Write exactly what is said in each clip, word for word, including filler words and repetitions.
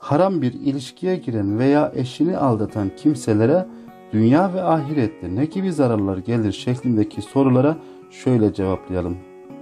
Haram bir ilişkiye giren veya eşini aldatan kimselere dünya ve ahirette ne gibi zararlar gelir şeklindeki sorulara şöyle cevaplayalım.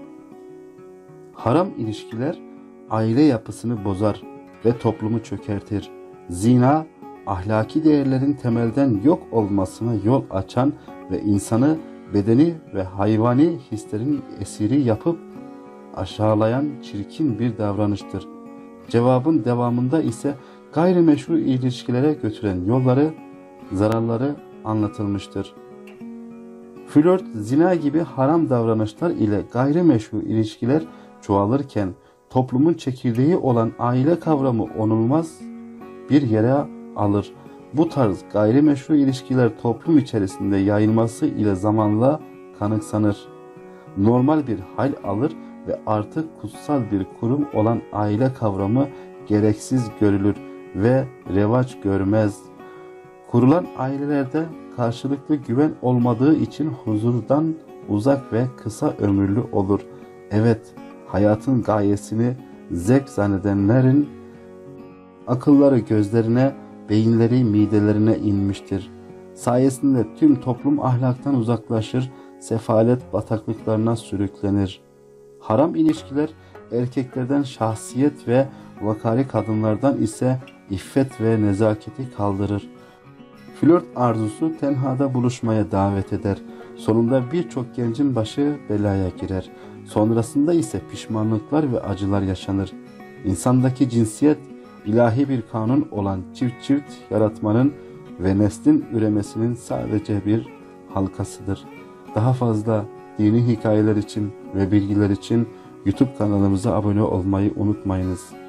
Haram ilişkiler aile yapısını bozar ve toplumu çökertir. Zina, ahlaki değerlerin temelden yok olmasına yol açan ve insanı bedeni ve hayvani hislerin esiri yapıp aşağılayan çirkin bir davranıştır. Cevabın devamında ise gayrimeşru ilişkilere götüren yolları, zararları anlatılmıştır. Flört, zina gibi haram davranışlar ile gayrimeşru ilişkiler çoğalırken toplumun çekirdeği olan aile kavramı onulmaz bir yere alır. Bu tarz gayrimeşru ilişkiler toplum içerisinde yayılması ile zamanla kanıksanır. Normal bir hal alır ve artık kutsal bir kurum olan aile kavramı gereksiz görülür ve revaç görmez. Kurulan ailelerde karşılıklı güven olmadığı için huzurdan uzak ve kısa ömürlü olur. Evet, hayatın gayesini zevk zannedenlerin akılları gözlerine, beyinleri midelerine inmiştir. Sayesinde tüm toplum ahlaktan uzaklaşır, sefalet bataklıklarına sürüklenir. Haram ilişkiler erkeklerden şahsiyet ve vakari, kadınlardan ise iffet ve nezaketi kaldırır. Flört arzusu tenhada buluşmaya davet eder. Sonunda birçok gencin başı belaya girer. Sonrasında ise pişmanlıklar ve acılar yaşanır. İnsandaki cinsiyet ilahi bir kanun olan çift çift yaratmanın ve neslin üremesinin sadece bir halkasıdır. Daha fazla dini hikayeler için ve bilgiler için YouTube kanalımıza abone olmayı unutmayınız.